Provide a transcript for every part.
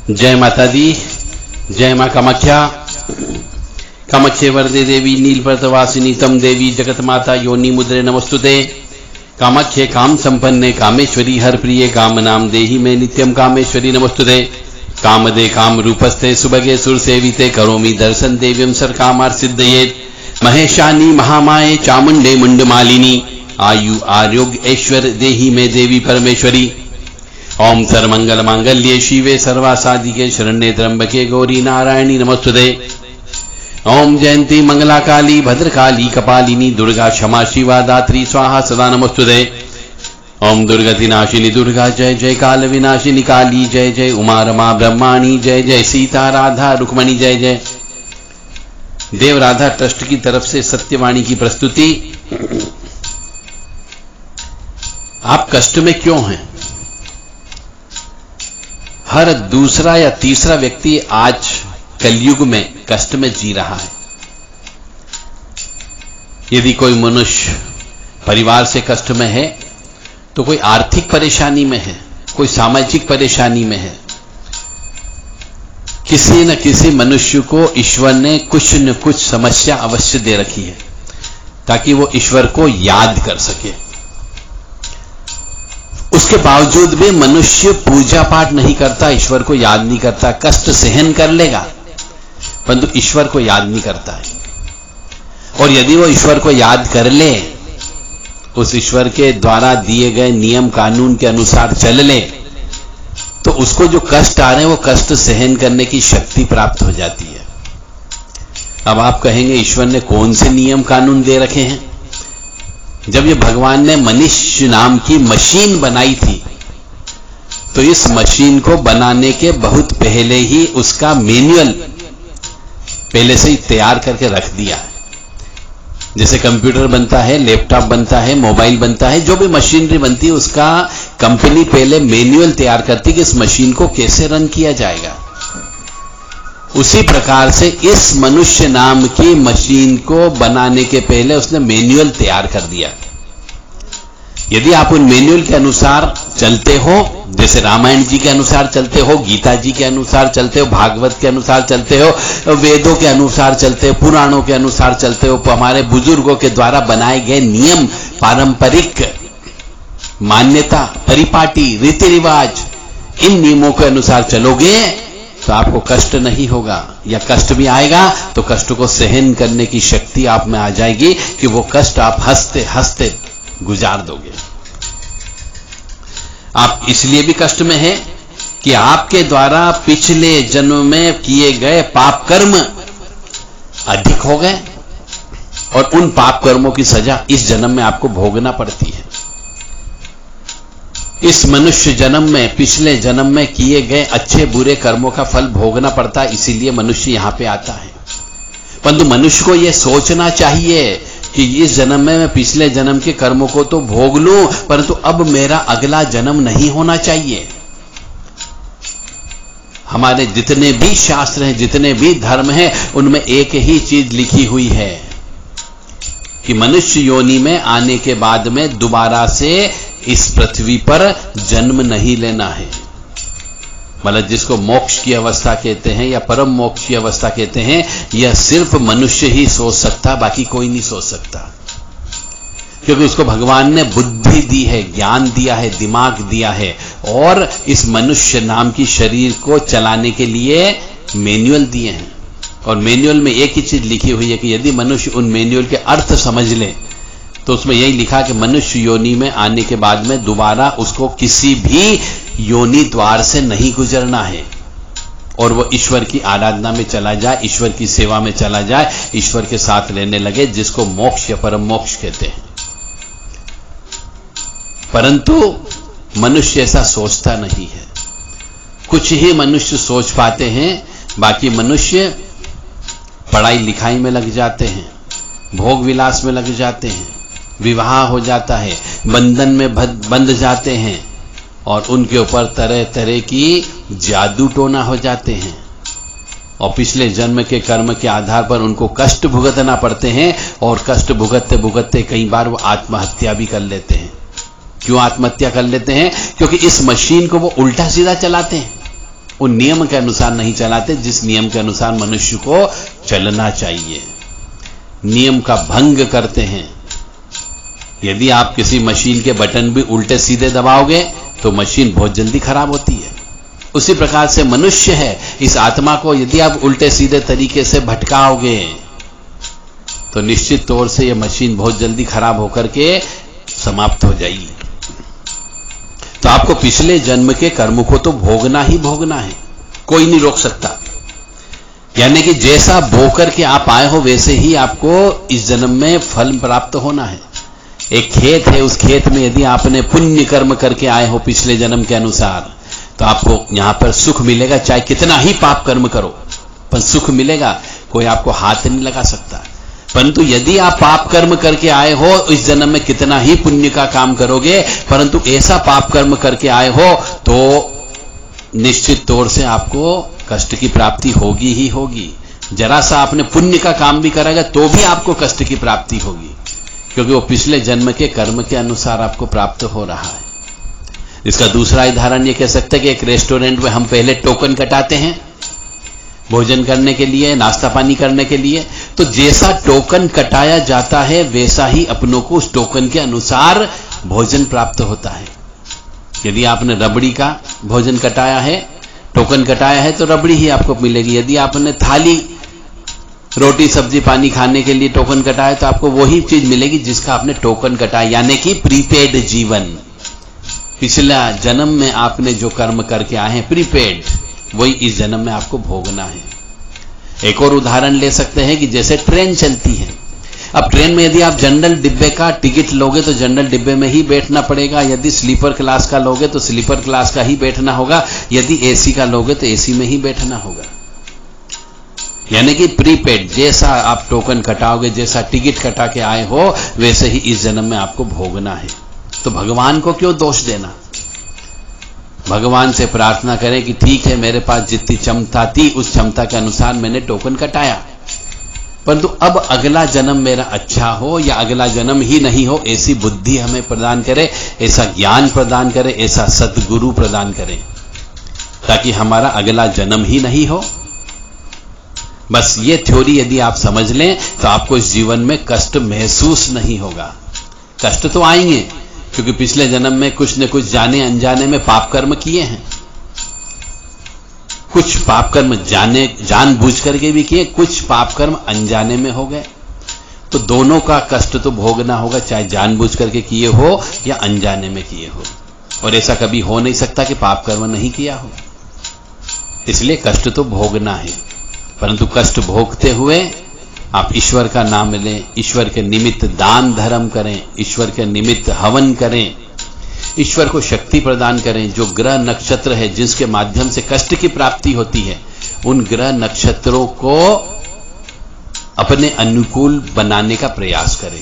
जय माता दी, जय मां कामाख्या। कामाख्ये वरदे देवी नीलपर्वतवासिनी तम देवी जगत माता योनि मुद्रे नमस्तुते। कामाख्ये काम संपन्ने कामेश्वरी हर प्रिये काम नाम देहि में नित्यम कामेश्वरी नमस्तुते। कामदे काम रूपस्ते सुभगे सुर सेविते करोमि दर्शन देव्यम सर कामार सिद्धयेत। महेशानी महामाये चामुंडे मुंडमालिनी आयु आरोग्य ऐश्वर्य देहि में देवी परमेश्वरी। ओम सर्वमंगल मांगल्ये शिवे सर्वासाधिके शरण्ये त्र्यंबके गौरी नारायणी नमस्तुते। ओम जयंती मंगला काली भद्रकाली कपालिनी दुर्गा क्षमा शिवा दात्री स्वाहा सदा नमस्तुते। ओम दुर्गति नाशिनी दुर्गा जय जय काल विनाशिनी काली जय जय उमा रमा ब्रह्माणी जय जय सीता राधा रुक्मणी जय जय। देव राधा ट्रस्ट की तरफ से सत्यवाणी की प्रस्तुति। आप कष्ट में क्यों हैं? हर दूसरा या तीसरा व्यक्ति आज कलयुग में कष्ट में जी रहा है। यदि कोई मनुष्य परिवार से कष्ट में है तो कोई आर्थिक परेशानी में है, कोई सामाजिक परेशानी में है। किसी न किसी मनुष्य को ईश्वर ने कुछ न कुछ समस्या अवश्य दे रखी है ताकि वो ईश्वर को याद कर सके। उसके बावजूद भी मनुष्य पूजा पाठ नहीं करता, ईश्वर को याद नहीं करता, कष्ट सहन कर लेगा परंतु ईश्वर को याद नहीं करता है। और यदि वो ईश्वर को याद कर ले, उस ईश्वर के द्वारा दिए गए नियम कानून के अनुसार चल ले, तो उसको जो कष्ट आ रहे हैं वो कष्ट सहन करने की शक्ति प्राप्त हो जाती है। अब आप कहेंगे ईश्वर ने कौन से नियम कानून दे रखे हैं? जब ये भगवान ने मनुष्य नाम की मशीन बनाई थी तो इस मशीन को बनाने के बहुत पहले ही उसका मैनुअल पहले से ही तैयार करके रख दिया है। जैसे कंप्यूटर बनता है, लैपटॉप बनता है, मोबाइल बनता है, जो भी मशीनरी बनती है उसका कंपनी पहले मैनुअल तैयार करती है कि इस मशीन को कैसे रन किया जाएगा। उसी प्रकार से इस मनुष्य नाम की मशीन को बनाने के पहले उसने मैनुअल तैयार कर दिया। यदि आप उन मैनुअल के अनुसार चलते हो, जैसे रामायण जी के अनुसार चलते हो, गीता जी के अनुसार चलते हो, भागवत के अनुसार चलते हो, वेदों के अनुसार चलते हो, पुराणों के अनुसार चलते हो, हमारे बुजुर्गों के द्वारा बनाए गए नियम, पारंपरिक मान्यता, परिपाटी, रीति रिवाज, इन नियमों के अनुसार चलोगे तो आपको कष्ट नहीं होगा, या कष्ट भी आएगा तो कष्ट को सहन करने की शक्ति आप में आ जाएगी कि वो कष्ट आप हंसते हंसते गुजार दोगे। आप इसलिए भी कष्ट में हैं कि आपके द्वारा पिछले जन्म में किए गए पाप कर्म अधिक हो गए और उन पाप कर्मों की सजा इस जन्म में आपको भोगना पड़ती है। इस मनुष्य जन्म में पिछले जन्म में किए गए अच्छे बुरे कर्मों का फल भोगना पड़ता है, इसीलिए मनुष्य यहां पे आता है। परंतु मनुष्य को यह सोचना चाहिए कि इस जन्म में मैं पिछले जन्म के कर्मों को तो भोग लूं, परंतु अब मेरा अगला जन्म नहीं होना चाहिए। हमारे जितने भी शास्त्र हैं, जितने भी धर्म हैं, उनमें एक ही चीज लिखी हुई है कि मनुष्य योनि में आने के बाद में दोबारा से इस पृथ्वी पर जन्म नहीं लेना है। मतलब जिसको मोक्ष की अवस्था कहते हैं या परम मोक्ष की अवस्था कहते हैं, यह सिर्फ मनुष्य ही सोच सकता, बाकी कोई नहीं सोच सकता। क्योंकि उसको भगवान ने बुद्धि दी है, ज्ञान दिया है, दिमाग दिया है और इस मनुष्य नाम की शरीर को चलाने के लिए मैनुअल दिए हैं। और मैनुअल में एक ही चीज लिखी हुई है कि यदि मनुष्य उन मैनुअल के अर्थ समझ ले तो उसमें यही लिखा कि मनुष्य योनि में आने के बाद में दोबारा उसको किसी भी योनि द्वार से नहीं गुजरना है और वो ईश्वर की आराधना में चला जाए, ईश्वर की सेवा में चला जाए, ईश्वर के साथ रहने लगे, जिसको मोक्ष या परम मोक्ष कहते हैं। परंतु मनुष्य ऐसा सोचता नहीं है। कुछ ही मनुष्य सोच पाते हैं, बाकी मनुष्य पढ़ाई लिखाई में लग जाते हैं, भोग विलास में लग जाते हैं, विवाह हो जाता है, बंधन में बंध जाते हैं और उनके ऊपर तरह तरह की जादू टोना हो जाते हैं और पिछले जन्म के कर्म के आधार पर उनको कष्ट भुगतना पड़ते हैं और कष्ट भुगतते भुगतते कई बार वो आत्महत्या भी कर लेते हैं। क्यों आत्महत्या कर लेते हैं? क्योंकि इस मशीन को वो उल्टा सीधा चलाते हैं। उन नियम के अनुसार नहीं चलाते जिस नियम के अनुसार मनुष्य को चलना चाहिए। नियम का भंग करते हैं। यदि आप किसी मशीन के बटन भी उल्टे सीधे दबाओगे तो मशीन बहुत जल्दी खराब होती है। उसी प्रकार से मनुष्य है, इस आत्मा को यदि आप उल्टे सीधे तरीके से भटकाओगे तो निश्चित तौर से यह मशीन बहुत जल्दी खराब होकर के समाप्त हो जाएगी। तो आपको पिछले जन्म के कर्म को तो भोगना ही भोगना है, कोई नहीं रोक सकता। यानी कि जैसा बो करके आप आए हो वैसे ही आपको इस जन्म में फल प्राप्त होना है। एक खेत है, उस खेत में यदि आपने पुण्य कर्म करके आए हो पिछले जन्म के अनुसार तो आपको यहां पर सुख मिलेगा, चाहे कितना ही पाप कर्म करो पर सुख मिलेगा, कोई आपको हाथ नहीं लगा सकता। परंतु यदि आप पाप कर्म करके आए हो, इस जन्म में कितना ही पुण्य का काम करोगे परंतु ऐसा पाप कर्म करके आए हो तो निश्चित तौर से आपको कष्ट की प्राप्ति होगी ही होगी। जरा सा आपने पुण्य का काम भी करेगा तो भी आपको कष्ट की प्राप्ति होगी, क्योंकि वो पिछले जन्म के कर्म के अनुसार आपको प्राप्त हो रहा है। इसका दूसरा उदाहरण ये कह सकते हैं कि एक रेस्टोरेंट में हम पहले टोकन कटाते हैं भोजन करने के लिए, नाश्ता पानी करने के लिए, तो जैसा टोकन कटाया जाता है वैसा ही अपनों को उस टोकन के अनुसार भोजन प्राप्त होता है। यदि आपने रबड़ी का भोजन कटाया है, टोकन कटाया है, तो रबड़ी ही आपको मिलेगी। यदि आपने थाली रोटी सब्जी पानी खाने के लिए टोकन कटाया तो आपको वही चीज मिलेगी जिसका आपने टोकन कटाया, यानी कि प्रीपेड जीवन। पिछला जन्म में आपने जो कर्म करके आए हैं प्रीपेड, वही इस जन्म में आपको भोगना है। एक और उदाहरण ले सकते हैं कि जैसे ट्रेन चलती है। अब ट्रेन में यदि आप जनरल डिब्बे का टिकट लोगे तो जनरल डिब्बे में ही बैठना पड़ेगा, यदि स्लीपर क्लास का लोगे तो स्लीपर क्लास का ही बैठना होगा, यदि एसी का लोगे तो एसी में ही बैठना होगा। यानी कि प्रीपेड, जैसा आप टोकन कटाओगे, जैसा टिकट कटा के आए हो वैसे ही इस जन्म में आपको भोगना है। तो भगवान को क्यों दोष देना? भगवान से प्रार्थना करें कि ठीक है, मेरे पास जितनी क्षमता थी उस क्षमता के अनुसार मैंने टोकन कटाया, परंतु अब अगला जन्म मेरा अच्छा हो या अगला जन्म ही नहीं हो, ऐसी बुद्धि हमें प्रदान करे, ऐसा ज्ञान प्रदान करे, ऐसा सद्गुरु प्रदान करे, ताकि हमारा अगला जन्म ही नहीं हो। बस ये थ्योरी यदि आप समझ लें तो आपको इस जीवन में कष्ट महसूस नहीं होगा। कष्ट तो आएंगे क्योंकि पिछले जन्म में कुछ न कुछ जाने अनजाने में पाप कर्म किए हैं, कुछ पाप कर्म जानबूझ करके भी किए, कुछ पाप कर्म अनजाने में हो गए, तो दोनों का कष्ट तो भोगना होगा, चाहे जानबूझ करके किए हो या अनजाने में किए हो। और ऐसा कभी हो नहीं सकता कि पाप कर्म नहीं किया हो, इसलिए कष्ट तो भोगना है। परंतु कष्ट भोगते हुए आप ईश्वर का नाम लें, ईश्वर के निमित्त दान धर्म करें, ईश्वर के निमित्त हवन करें, ईश्वर को शक्ति प्रदान करें। जो ग्रह नक्षत्र है जिसके माध्यम से कष्ट की प्राप्ति होती है, उन ग्रह नक्षत्रों को अपने अनुकूल बनाने का प्रयास करें,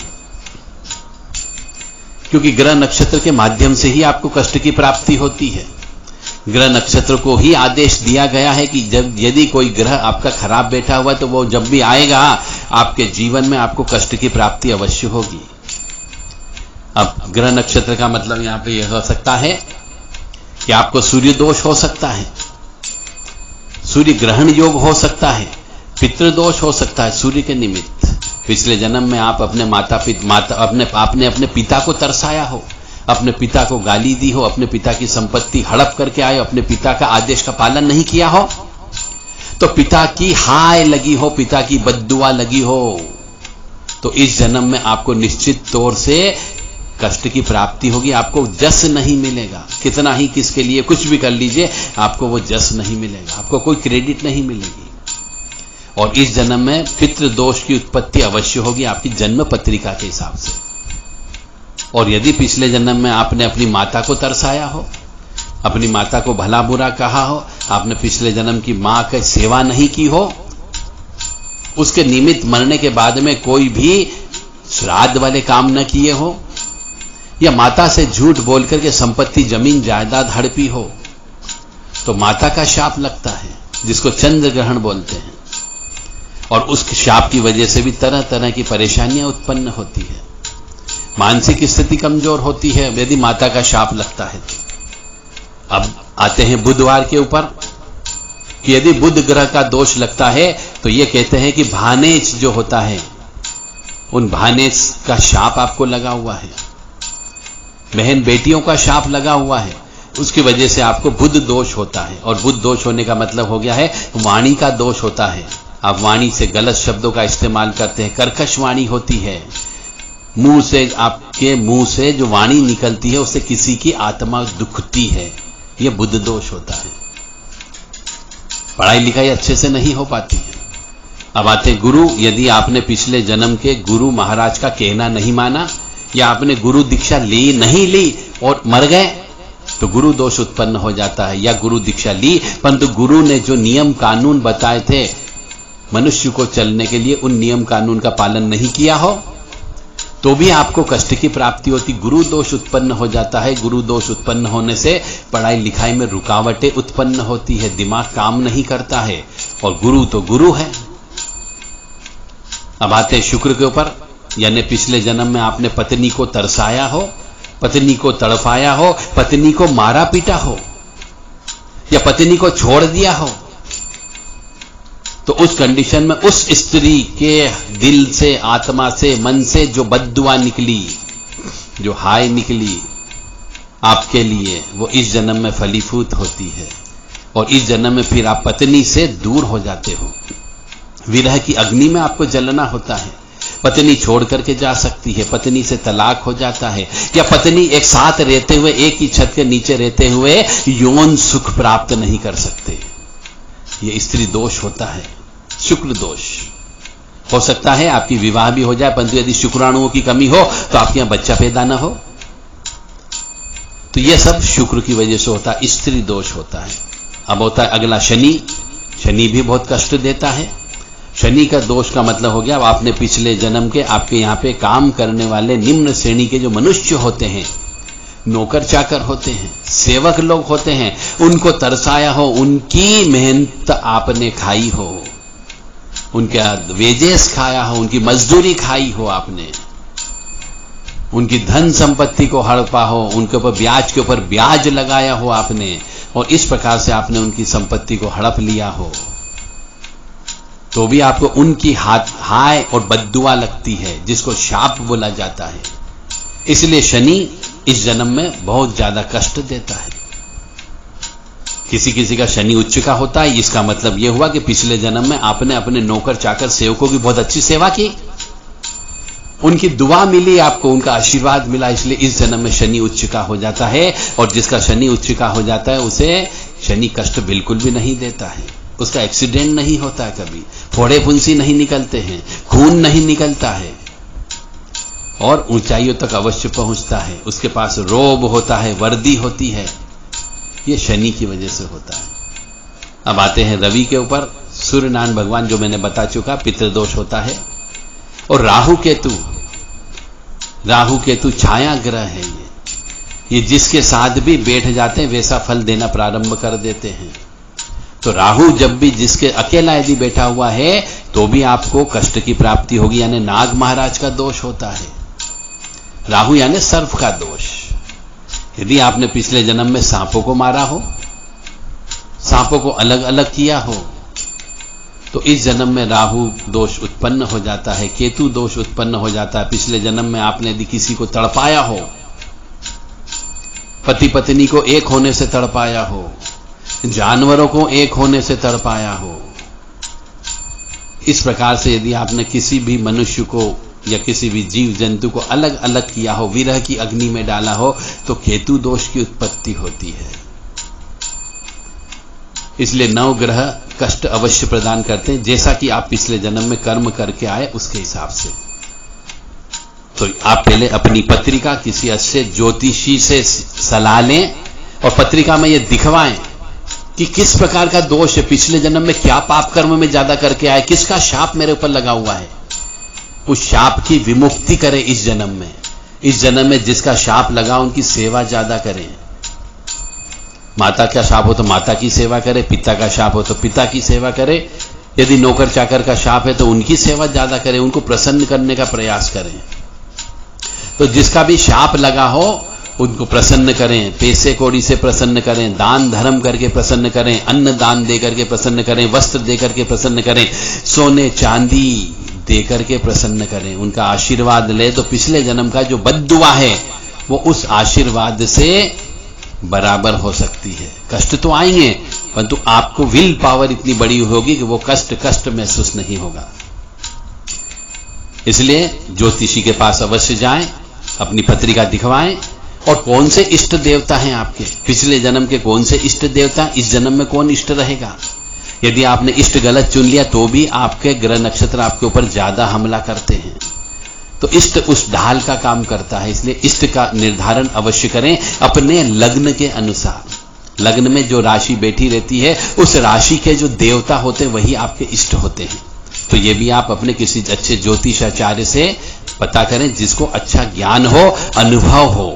क्योंकि ग्रह नक्षत्र के माध्यम से ही आपको कष्ट की प्राप्ति होती है। ग्रह नक्षत्र को ही आदेश दिया गया है कि जब यदि कोई ग्रह आपका खराब बैठा हुआ तो वो जब भी आएगा आपके जीवन में आपको कष्ट की प्राप्ति अवश्य होगी। अब ग्रह नक्षत्र का मतलब यहां पे यह हो सकता है कि आपको सूर्य दोष हो सकता है, सूर्य ग्रहण योग हो सकता है, पितृदोष हो सकता है सूर्य के निमित्त। पिछले जन्म में आप अपने आपने अपने पिता को तरसाया हो, अपने पिता को गाली दी हो, अपने पिता की संपत्ति हड़प करके आए हो, अपने पिता का आदेश का पालन नहीं किया हो, तो पिता की हाय लगी हो, पिता की बद्दुआ लगी हो, तो इस जन्म में आपको निश्चित तौर से कष्ट की प्राप्ति होगी, आपको जस नहीं मिलेगा। कितना ही किसके लिए कुछ भी कर लीजिए, आपको वो जस नहीं मिलेगा, आपको कोई क्रेडिट नहीं मिलेगी। और इस जन्म में पितृदोष की उत्पत्ति अवश्य होगी आपकी जन्म पत्रिका के हिसाब से। और यदि पिछले जन्म में आपने अपनी माता को तरसाया हो, अपनी माता को भला बुरा कहा हो, आपने पिछले जन्म की मां की सेवा नहीं की हो, उसके निमित्त मरने के बाद में कोई भी श्राद्ध वाले काम न किए हो, या माता से झूठ बोल करके संपत्ति जमीन जायदाद हड़पी हो, तो माता का शाप लगता है जिसको चंद्र ग्रहण बोलते हैं। और उस शाप की वजह से भी तरह तरह की परेशानियां उत्पन्न होती है, मानसिक स्थिति कमजोर होती है यदि माता का शाप लगता है तो। अब आते हैं बुधवार के ऊपर। कि यदि बुध ग्रह का दोष लगता है तो ये कहते हैं कि भानेज जो होता है, उन भानेज का शाप आपको लगा हुआ है, बहन बेटियों का शाप लगा हुआ है, उसकी वजह से आपको बुध दोष होता है। और बुध दोष होने का मतलब हो गया है वाणी का दोष होता है। आप वाणी से गलत शब्दों का इस्तेमाल करते हैं, कर्कश वाणी होती है, मुंह से, आपके मुंह से जो वाणी निकलती है उससे किसी की आत्मा दुखती है, यह बुध दोष होता है। पढ़ाई लिखाई अच्छे से नहीं हो पाती है। अब आते गुरु, यदि आपने पिछले जन्म के गुरु महाराज का कहना नहीं माना या आपने गुरु दीक्षा ली नहीं ली और मर गए तो गुरु दोष उत्पन्न हो जाता है। या गुरु दीक्षा ली परंतु गुरु ने जो नियम कानून बताए थे मनुष्य को चलने के लिए, उन नियम कानून का पालन नहीं किया हो तो भी आपको कष्ट की प्राप्ति होती, गुरु दोष उत्पन्न हो जाता है। गुरु दोष उत्पन्न होने से पढ़ाई लिखाई में रुकावटें उत्पन्न होती है, दिमाग काम नहीं करता है, और गुरु तो गुरु है। अब आते हैं शुक्र के ऊपर, यानी पिछले जन्म में आपने पत्नी को तरसाया हो, पत्नी को तड़पाया हो, पत्नी को मारा पीटा हो या पत्नी को छोड़ दिया हो, तो उस कंडीशन में उस स्त्री के दिल से, आत्मा से, मन से जो बद्दुआ निकली, जो हाय निकली आपके लिए, वो इस जन्म में फलीभूत होती है और इस जन्म में फिर आप पत्नी से दूर हो जाते हो। विरह की अग्नि में आपको जलना होता है। पत्नी छोड़ करके जा सकती है, पत्नी से तलाक हो जाता है, या पत्नी एक साथ रहते हुए, एक ही छत के नीचे रहते हुए यौन सुख प्राप्त नहीं कर सकते। ये स्त्री दोष होता है, शुक्र दोष। हो सकता है आपकी विवाह भी हो जाए परंतु यदि शुक्राणुओं की कमी हो तो आपके यहां बच्चा पैदा ना हो, तो यह सब शुक्र की वजह से होता है, स्त्री दोष होता है। अब होता है अगला शनि। शनि भी बहुत कष्ट देता है। शनि का दोष का मतलब हो गया, अब आपने पिछले जन्म के आपके यहां पे काम करने वाले निम्न श्रेणी के जो मनुष्य होते हैं, नौकर चाकर होते हैं, सेवक लोग होते हैं, उनको तरसाया हो, उनकी मेहनत आपने खाई हो, उनका वेजेस खाया हो, उनकी मजदूरी खाई हो आपने, उनकी धन संपत्ति को हड़पा हो, उनके ऊपर ब्याज के ऊपर ब्याज लगाया हो आपने, और इस प्रकार से आपने उनकी संपत्ति को हड़प लिया हो, तो भी आपको उनकी हाय और बद्दुआ लगती है, जिसको शाप बोला जाता है। इसलिए शनि इस जन्म में बहुत ज्यादा कष्ट देता है। किसी किसी का शनि उच्च का होता है, इसका मतलब यह हुआ कि पिछले जन्म में आपने अपने नौकर चाकर सेवकों की बहुत अच्छी सेवा की, उनकी दुआ मिली आपको, उनका आशीर्वाद मिला, इसलिए इस जन्म में शनि उच्च का हो जाता है। और जिसका शनि उच्च का हो जाता है उसे शनि कष्ट बिल्कुल भी नहीं देता है, उसका एक्सीडेंट नहीं होता है, कभी फोड़े फुंसी नहीं निकलते हैं, खून नहीं निकलता है, और ऊंचाइयों तक अवश्य पहुंचता है। उसके पास रोब होता है, वर्दी होती है, यह शनि की वजह से होता है। अब आते हैं रवि के ऊपर। सूर्य नारायण भगवान जो मैंने बता चुका, पितृदोष होता है। और राहु केतु छाया ग्रह है। ये जिसके साथ भी बैठ जाते हैं वैसा फल देना प्रारंभ कर देते हैं। तो राहु जब भी जिसके अकेला यदि बैठा हुआ है तो भी आपको कष्ट की प्राप्ति होगी, यानी नाग महाराज का दोष होता है। राहु यानी सर्प का दोष। यदि आपने पिछले जन्म में सांपों को मारा हो, सांपों को अलग अलग किया हो, तो इस जन्म में राहु दोष उत्पन्न हो जाता है, केतु दोष उत्पन्न हो जाता है। पिछले जन्म में आपने यदि किसी को तड़पाया हो, पति पत्नी को एक होने से तड़पाया हो, जानवरों को एक होने से तड़पाया हो, इस प्रकार से यदि आपने किसी भी मनुष्य को या किसी भी जीव जंतु को अलग अलग किया हो, विरह की अग्नि में डाला हो, तो केतु दोष की उत्पत्ति होती है। इसलिए 9 ग्रह कष्ट अवश्य प्रदान करते हैं, जैसा कि आप पिछले जन्म में कर्म करके आए उसके हिसाब से। तो आप पहले अपनी पत्रिका किसी अच्छे ज्योतिषी से सलाह लें और पत्रिका में यह दिखवाएं कि किस प्रकार का दोष है, पिछले जन्म में क्या पाप कर्म में ज्यादा करके आए, किसका शाप मेरे ऊपर लगा हुआ है, उस शाप की विमुक्ति करें इस जन्म में। इस जन्म में जिसका शाप लगा उनकी सेवा ज्यादा करें। माता का शाप हो तो माता की सेवा करें, पिता का शाप हो तो पिता की सेवा करें, यदि नौकर चाकर का शाप है तो उनकी सेवा ज्यादा करें, उनको प्रसन्न करने का प्रयास करें। तो जिसका भी शाप लगा हो उनको प्रसन्न करें, पैसे कौड़ी से प्रसन्न करें, दान धर्म करके प्रसन्न करें, अन्न दान दे करके प्रसन्न करें, वस्त्र दे करके प्रसन्न करें, सोने चांदी दे करके प्रसन्न करें, उनका आशीर्वाद ले तो पिछले जन्म का जो बद्दुआ है वो उस आशीर्वाद से बराबर हो सकती है। कष्ट तो आएंगे परंतु आपको विल पावर इतनी बड़ी होगी कि वो कष्ट महसूस नहीं होगा। इसलिए ज्योतिषी के पास अवश्य जाएं, अपनी पत्रिका दिखवाएं और कौन से इष्ट देवता हैं आपके, पिछले जन्म के कौन से इष्ट देवता, इस जन्म में कौन इष्ट रहेगा। यदि आपने इष्ट गलत चुन लिया तो भी आपके ग्रह नक्षत्र आपके ऊपर ज्यादा हमला करते हैं। तो इष्ट उस ढाल का काम करता है, इसलिए इष्ट का निर्धारण अवश्य करें अपने लग्न के अनुसार। लग्न में जो राशि बैठी रहती है उस राशि के जो देवता होते हैं वही आपके इष्ट होते हैं। तो ये भी आप अपने किसी अच्छे ज्योतिषाचार्य से पता करें जिसको अच्छा ज्ञान हो, अनुभव हो।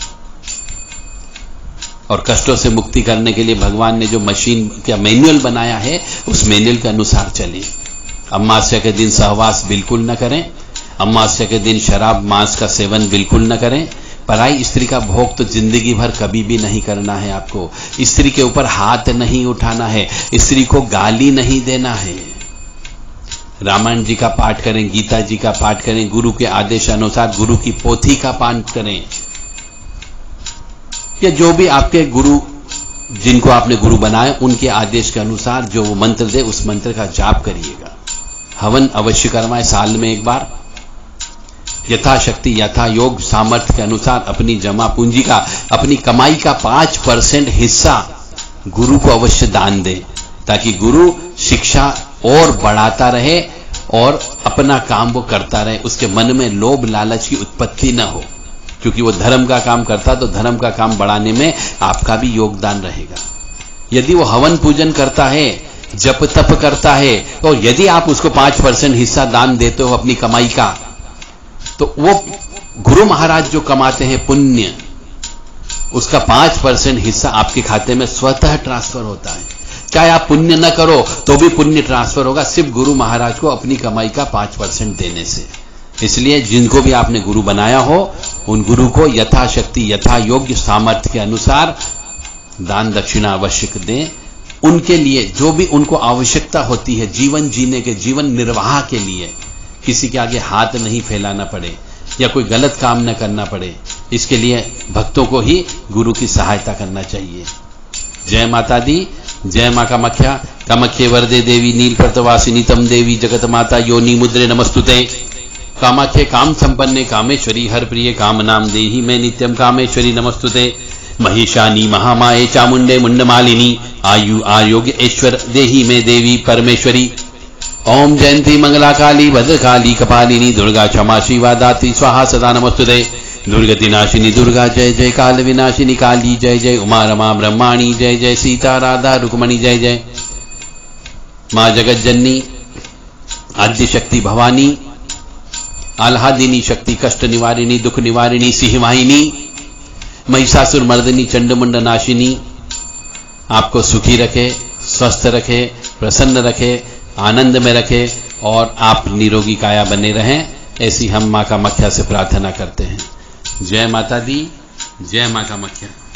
और कष्टों से मुक्ति करने के लिए भगवान ने जो मशीन का मैनुअल बनाया है उस मैनुअल के अनुसार चलिए। अमावस्या के दिन सहवास बिल्कुल न करें, अमावस्या के दिन शराब मांस का सेवन बिल्कुल न करें, पराई स्त्री का भोग तो जिंदगी भर कभी भी नहीं करना है आपको, स्त्री के ऊपर हाथ नहीं उठाना है, स्त्री को गाली नहीं देना है। रामायण जी का पाठ करें, गीता जी का पाठ करें, गुरु के आदेश अनुसार गुरु की पोथी का पाठ करें, या जो भी आपके गुरु जिनको आपने गुरु बनाया उनके आदेश के अनुसार जो वो मंत्र दे उस मंत्र का जाप करिएगा। हवन अवश्य करवाएं साल में एक बार, यथाशक्ति यथा योग सामर्थ्य के अनुसार अपनी जमा पूंजी का, अपनी कमाई का 5% हिस्सा गुरु को अवश्य दान दें, ताकि गुरु शिक्षा और बढ़ाता रहे और अपना काम वो करता रहे, उसके मन में लोभ लालच की उत्पत्ति न हो। क्योंकि वो धर्म का काम करता तो धर्म का काम बढ़ाने में आपका भी योगदान रहेगा। यदि वो हवन पूजन करता है, जप तप करता है, तो यदि आप उसको 5% हिस्सा दान देते हो अपनी कमाई का, तो वो गुरु महाराज जो कमाते हैं पुण्य, उसका 5% हिस्सा आपके खाते में स्वतः ट्रांसफर होता है। चाहे आप पुण्य न करो तो भी पुण्य ट्रांसफर होगा, सिर्फ गुरु महाराज को अपनी कमाई का 5% देने से। इसलिए जिनको भी आपने गुरु बनाया हो उन गुरु को यथाशक्ति यथा योग्य सामर्थ्य के अनुसार दान दक्षिणा अवश्य दें। उनके लिए जो भी उनको आवश्यकता होती है जीवन जीने के, जीवन निर्वाह के लिए, किसी के आगे हाथ नहीं फैलाना पड़े या कोई गलत काम न करना पड़े, इसके लिए भक्तों को ही गुरु की सहायता करना चाहिए। जय माता दी, जय मां कामाख्या। कामाख्ये वरदे देवी नीलपर्तवासिनी तम देवी जगत माता योनि मुद्रे नमस्तुते। कामाख्ये काम संपन्ने कामेश्वरी हर प्रिय काम नाम देहि मैं नित्यम कामेश्वरी नमस्तुते। महिषानी महामाये चामुंडे मुंडमालिनी आयु आरोग्य ऐश्वर देहि में देवी परमेश्वरी। ओम जयंती मंगला काली भद्रकाली कपालिनी दुर्गा क्षमा शिवा दात्री स्वाहा सदा नमस्तुते। दुर्गति नाशिनी दुर्गा जय जय, काल विनाशिनी काली जय जय, उमा रमा ब्रह्माणी जय जय, सीता राधा रुक्मणी जय जय। मां जगत जननी आद्य शक्ति भवानी आह्लादिनी शक्ति कष्ट निवारिणी दुख निवारिणी सिंहवाहिनी महिषासुर मर्दिनी चंडमुंड नाशिनी आपको सुखी रखे, स्वस्थ रखे, प्रसन्न रखे, आनंद में रखे और आप निरोगी काया बने रहें, ऐसी हम मां कामाख्या से प्रार्थना करते हैं। जय माता दी, जय मां कामाख्या।